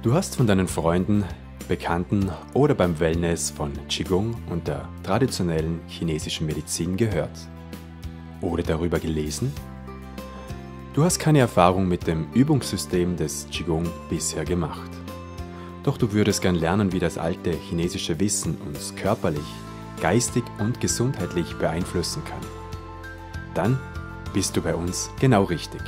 Du hast von deinen Freunden, Bekannten oder beim Wellness von Qigong und der traditionellen chinesischen Medizin gehört. Oder darüber gelesen? Du hast keine Erfahrung mit dem Übungssystem des Qigong bisher gemacht. Doch du würdest gern lernen, wie das alte chinesische Wissen uns körperlich, geistig und gesundheitlich beeinflussen kann. Dann bist du bei uns genau richtig.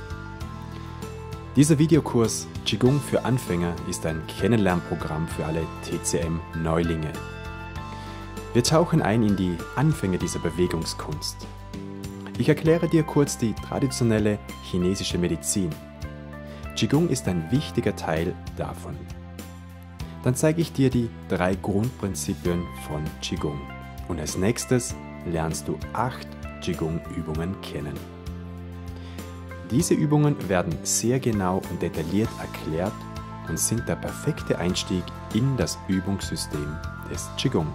Dieser Videokurs Qigong für Anfänger ist ein Kennenlernprogramm für alle TCM-Neulinge. Wir tauchen ein in die Anfänge dieser Bewegungskunst. Ich erkläre dir kurz die traditionelle chinesische Medizin. Qigong ist ein wichtiger Teil davon. Dann zeige ich dir die 3 Grundprinzipien von Qigong. Und als nächstes lernst du 8 Qigong-Übungen kennen. Diese Übungen werden sehr genau und detailliert erklärt und sind der perfekte Einstieg in das Übungssystem des Qigong.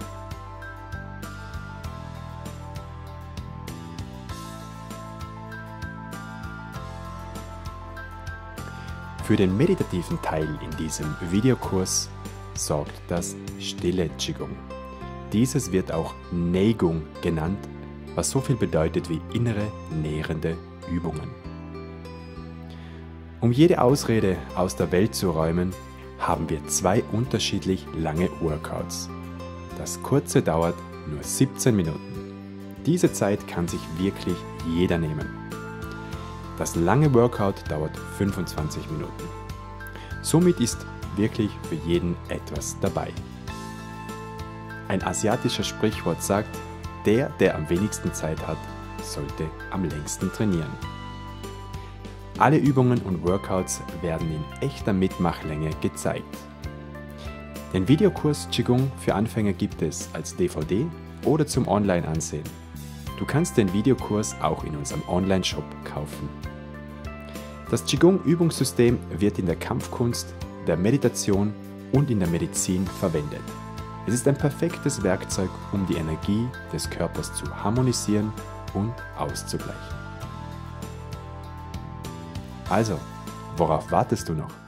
Für den meditativen Teil in diesem Videokurs sorgt das stille Qigong. Dieses wird auch Neigung genannt, was so viel bedeutet wie innere, nährende Übungen. Um jede Ausrede aus der Welt zu räumen, haben wir 2 unterschiedlich lange Workouts. Das kurze dauert nur 17 Minuten. Diese Zeit kann sich wirklich jeder nehmen. Das lange Workout dauert 25 Minuten. Somit ist wirklich für jeden etwas dabei. Ein asiatischer Sprichwort sagt, der am wenigsten Zeit hat, sollte am längsten trainieren. Alle Übungen und Workouts werden in echter Mitmachlänge gezeigt. Den Videokurs Qigong für Anfänger gibt es als DVD oder zum Online-Ansehen. Du kannst den Videokurs auch in unserem Online-Shop kaufen. Das Qigong-Übungssystem wird in der Kampfkunst, der Meditation und in der Medizin verwendet. Es ist ein perfektes Werkzeug, um die Energie des Körpers zu harmonisieren und auszugleichen. Also, worauf wartest du noch?